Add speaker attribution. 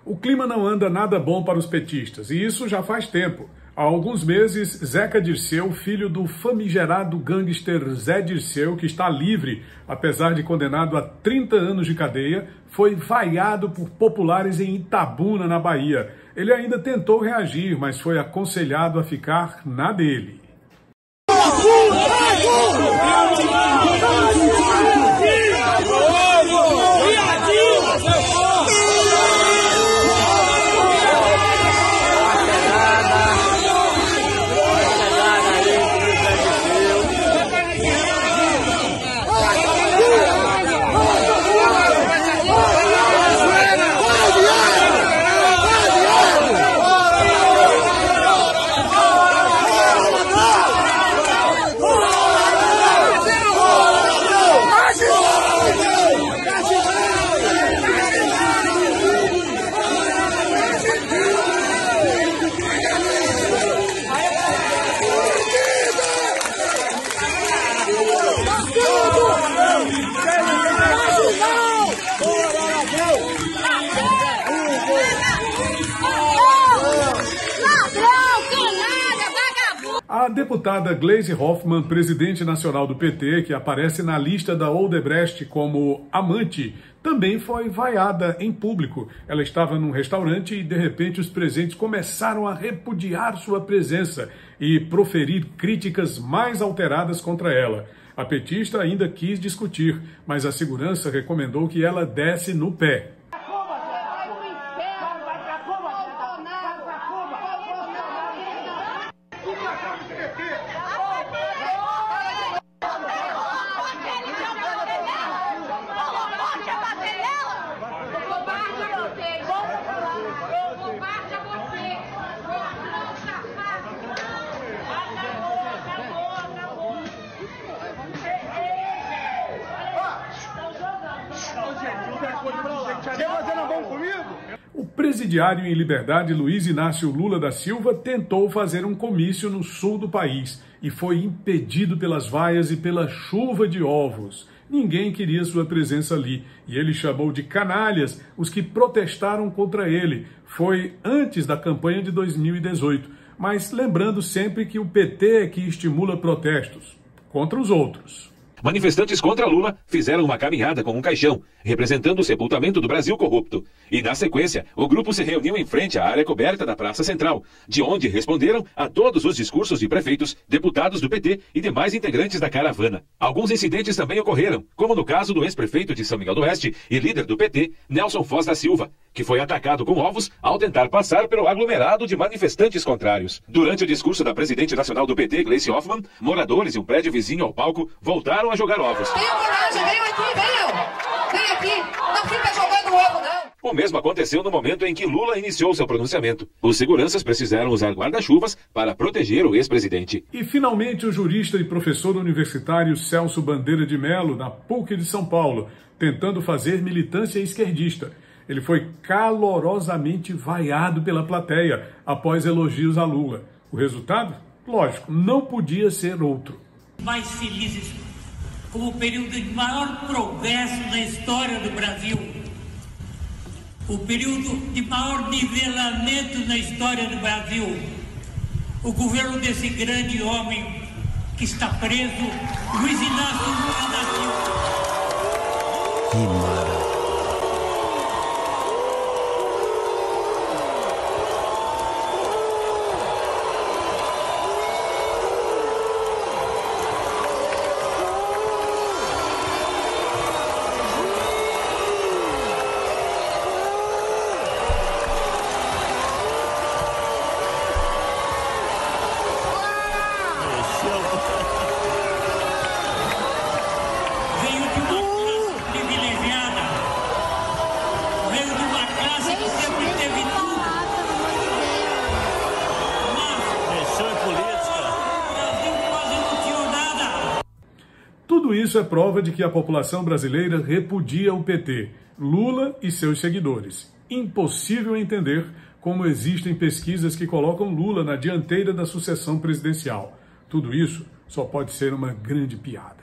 Speaker 1: O clima não anda nada bom para os petistas, e isso já faz tempo. Há alguns meses, Zeca Dirceu, filho do famigerado gangster Zé Dirceu, que está livre, apesar de condenado a 30 anos de cadeia, foi vaiado por populares em Itabuna, na Bahia. Ele ainda tentou reagir, mas foi aconselhado a ficar na dele. A deputada Gleisi Hoffmann, presidente nacional do PT, que aparece na lista da Odebrecht como amante, também foi vaiada em público. Ela estava num restaurante e, de repente, os presentes começaram a repudiar sua presença e proferir críticas mais alteradas contra ela. A petista ainda quis discutir, mas a segurança recomendou que ela desse no pé. O presidiário em liberdade Luiz Inácio Lula da Silva tentou fazer um comício no sul do país e foi impedido pelas vaias e pela chuva de ovos. Ninguém queria sua presença ali e ele chamou de canalhas os que protestaram contra ele. Foi antes da campanha de 2018, mas lembrando sempre que o PT é que estimula protestos contra os outros.
Speaker 2: Manifestantes contra Lula fizeram uma caminhada com um caixão, representando o sepultamento do Brasil corrupto. E, na sequência, o grupo se reuniu em frente à área coberta da Praça Central, de onde responderam a todos os discursos de prefeitos, deputados do PT e demais integrantes da caravana. Alguns incidentes também ocorreram, como no caso do ex-prefeito de São Miguel do Oeste e líder do PT, Nelson Foz da Silva, que foi atacado com ovos ao tentar passar pelo aglomerado de manifestantes contrários. Durante o discurso da presidente nacional do PT, Gleisi Hoffmann, moradores e um prédio vizinho ao palco voltaram a jogar ovos.
Speaker 3: Tenha coragem, venham aqui, venham! Vem aqui, não fica jogando ovo, não!
Speaker 2: O mesmo aconteceu no momento em que Lula iniciou seu pronunciamento. Os seguranças precisaram usar guarda-chuvas para proteger o ex-presidente.
Speaker 1: E, finalmente, o jurista e professor universitário Celso Bandeira de Mello, na PUC de São Paulo, tentando fazer militância esquerdista. Ele foi calorosamente vaiado pela plateia após elogios a Lula. O resultado? Lógico, não podia ser outro.
Speaker 4: Mais felizes como o período de maior progresso na história do Brasil, o período de maior nivelamento na história do Brasil, o governo desse grande homem que está preso, Luiz Inácio Lula da Silva.
Speaker 5: Que maravilha!
Speaker 1: Tudo isso é prova de que a população brasileira repudia o PT, Lula e seus seguidores. Impossível entender como existem pesquisas que colocam Lula na dianteira da sucessão presidencial. Tudo isso só pode ser uma grande piada.